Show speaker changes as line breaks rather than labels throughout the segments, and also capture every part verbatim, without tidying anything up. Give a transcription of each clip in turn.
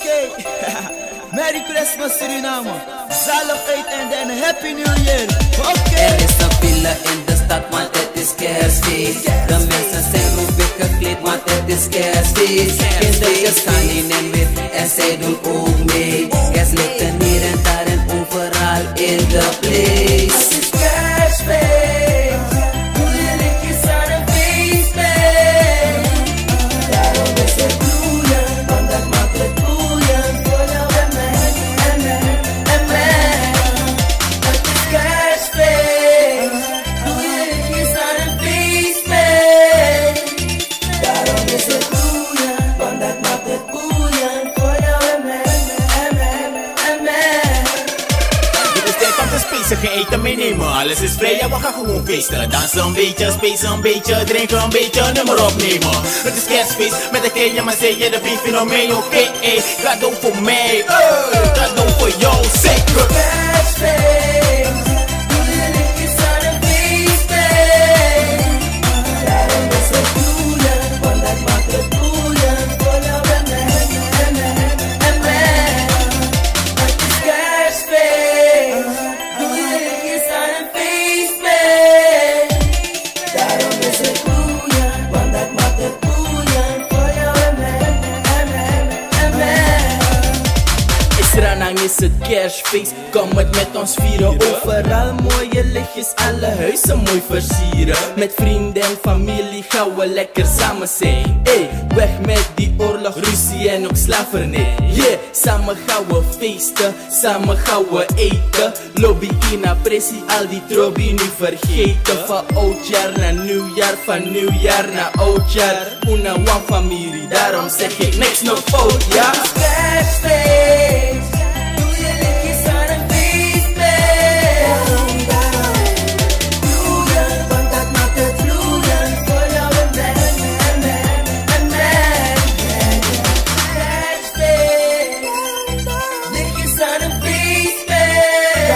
Okay. Merry Christmas Suriname. Zaligheid en een Happy New Year. Okay.
Er is een file in de stad, want het is kerstfeest. De mensen zijn roepig gekleed, want het is kerstfeest. Kindertjes gaan in en wit en zij doen ook mee. Kerstlichten hier en daar en overal in de place. Het is kerstfeest. Doe je lichtjes aan een feestfeest. Daarom is het bloeien, want dat maakt het bloeien. Voor jou en mij, en mij, en mij. Het is kerstfeest. Doe je lichtjes aan een feestfeest. Daarom is het bloeien, want dat maakt het bloeien. Voor jou en mij, en mij, en mij.
Het is tijd om te spacen, geen eten meenemen. Alles is vrij en we gaan gewoon feesten. Dansen een beetje, spacen een beetje, drinken een beetje, nummer opnemen. Het is kerstfeest met de kleine, maar zeg je de briefje nog mee, oké? Okay, eh, cadeau voor mij, uh, cadeau voor jou, zeker.
Kerstfeest, doe je lichtjes aan een feestfeest. Daarom is het bloeien, want dat maakt het bloeien. Voor jou en mij, en mij, en mij. Het is kerstfeest, doe je lichtjes aan een feestfeest. Daarom is het bloeien, want dat maakt het bloeien. Voor jou en mij, en mij, en mij.
Ranang is het kerstfeest, kom het met ons vieren. Overal mooie lichtjes, alle huizen mooi versieren. Met vrienden en familie gaan we lekker samen zijn. Ey, weg met die oorlog, ruzie en ook slavernij. Yeah, samen gaan we feesten, samen gaan we eten. Lobby in pressie, al die trobi nu vergeten. Van oudjaar naar nieuwjaar, van nieuwjaar naar oudjaar. Una one familie, daarom zeg ik niks nog fout, ja?
Kerstfeest, doe je lichtjes aan een feestfeest. Bloeien, want dat maakt het vloeien. Voor jou en mij, en mij, en mij. Kerstfeest, lichtjes aan een feestfeest.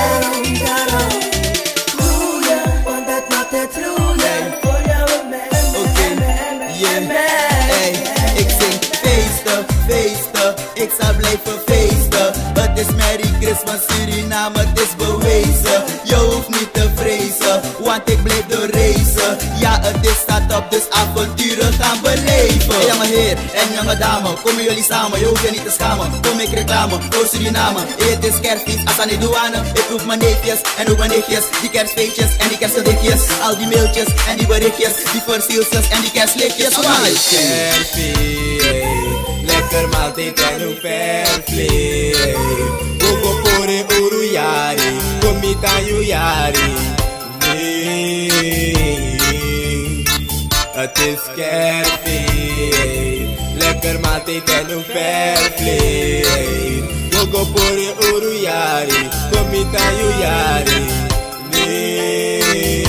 Bloeien, want dat maakt het vloeien. Voor jou en mij, en mij, en mij.
Hey, ik zing feesten, feesten. Ik zal blijven feesten. Het is Merry Christmas Suriname, het is bewezen. Je hoeft niet te vrezen, want ik blijf door reizen. Ja, het is staat op, dus avonturen gaan beleven. Hey, jonge heer en jonge dame, komen jullie samen, je hoeft je niet te schamen. Kom ik reclame voor Suriname. Het is kerstfeest, als aan de douane. Ik roep mijn neefjes en ook mijn nichtjes. Die kerstfeestjes en die kerstgedichtjes. Al die mailtjes en die berichtjes. Die versielsels en die kerstlichtjes.
Kerstfeest, lekker maaltijd en hoe vervlees. Gogo pore uru yari, komita yu yari. Nee, het is kerstfeest, lekker maaltijd en hoe vervlees. Gogo pore uru yari, komita yu yari. Nee.